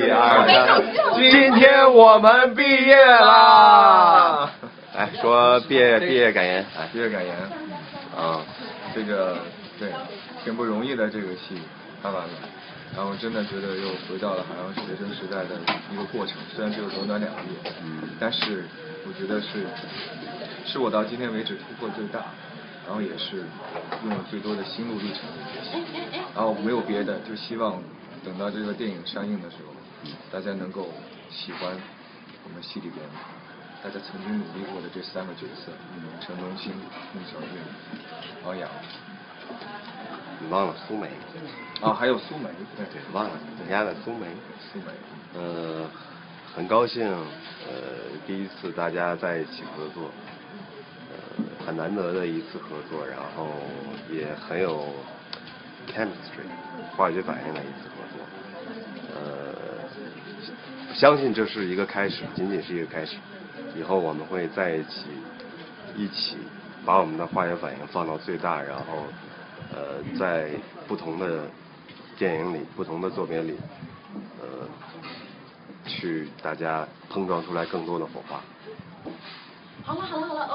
1、2、3，今天我们毕业啦！来说毕业感言， 毕业感言。这个对，挺不容易的这个戏拍完了，然后真的觉得又回到了好像学生时代的一个过程，虽然只有短短2个月，但是我觉得是我到今天为止突破最大，然后也是用了最多的心路历程的一个戏，然后没有别的，就希望等到这个电影上映的时候，大家能够喜欢我们戏里边大家曾经努力过的这3个角色，陈龙兴、孟小韵、王阳。 你忘了苏梅还有苏梅，对， 忘了你家的苏梅。很高兴，第一次大家在一起合作，很难得的一次合作，然后也很有 chemistry 化学反应的一次合作。相信这是一个开始，仅仅是一个开始，以后我们会在一起把我们的化学反应放到最大，然后在不同的电影里、不同的作品里，去大家碰撞出来更多的火花。 好了。